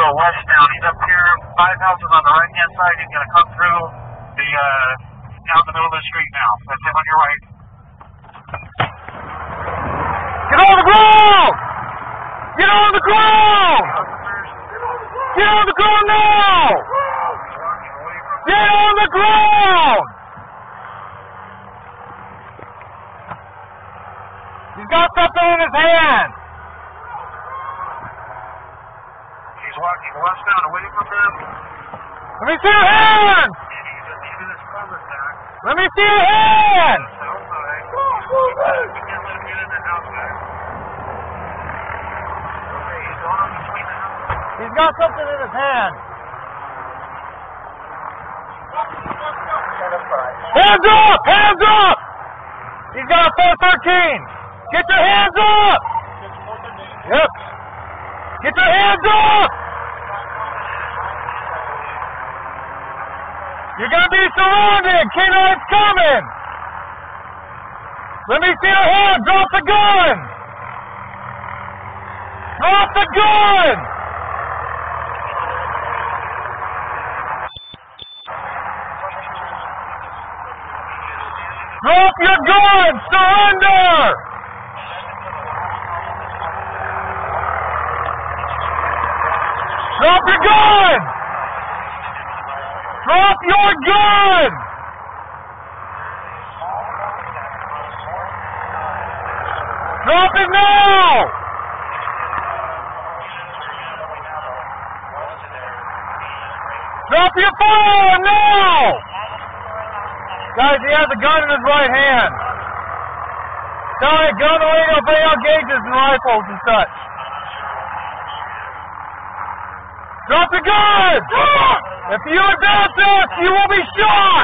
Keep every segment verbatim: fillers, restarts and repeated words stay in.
go west now. He's up here, five houses on the right hand side. He's going to come through the, uh, down the middle of the street now. That's him on your right. Get on the ground! Get on the ground! Get on the ground now! Get on the ground! He's got something in his hand. He's walking westbound away from them. Let me see your hand! Let me see your hand! He's got something in his hand. Hands up! Hands up! He's got a four thirteen. Get your hands up! Yep. Get your hands up! You're going to be surrounded. K nine's coming. Let me see your hand. Drop the gun. Drop the gun. Drop your gun! Surrender! Drop your gun! Drop your gun! Drop it now! Drop your firearm now! Guys, he has a gun in his right hand. Sorry, gun away to obey our gauges and rifles and such. Drop the gun! If you advance us, you will be shot!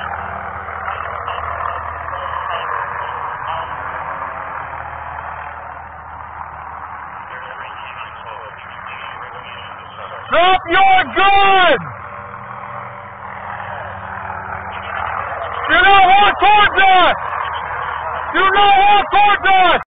Drop your gun! Do not walk towards us! Do not walk towards us!